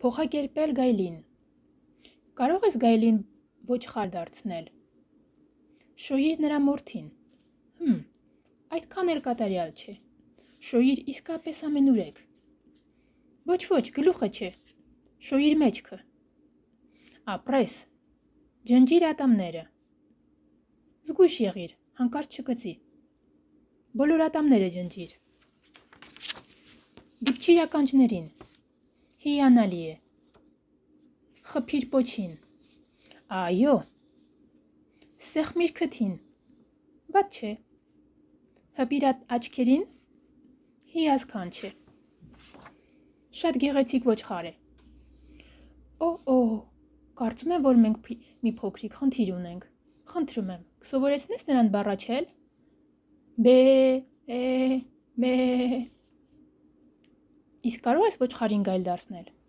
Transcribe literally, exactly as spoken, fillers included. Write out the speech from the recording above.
Փոխակերպել գայլին։ Կարող ես գայլին ոչխար դարձնել։ Շոյիր նրա մորթին։ Հմ, այդքան էլ կատարյալ չէ։ Շոյիր իսկապես ամենուրեք։ Ոչ ոչ, գլուխը չէ։ Շոյիր մեջքը։ Ապրես։ Ջնջիր ատամները։ Զգույշ եղիր, հանկարծ չկծի։ Բոլոր ատամները ջնջիր։ Դիպչիր ականջներին։ Հիանալի է։ Խփիր պոչին։ Այո։ Սեղմիր քթին։ Բաց չէ։ Հպիր աչքերին։ Հիասքանչ է։ Շատ գեղեցիկ ոչխար է։ Օ-օ, կարծում եմ, որ մենք մի փոքրիկ խնդիր ունենք։ Խնդրում եմ, կսովորեցնես նրան բառաչել։ Բե, է, մե։ Իսկ կարող ես ոչխարին գայլ դարձնել։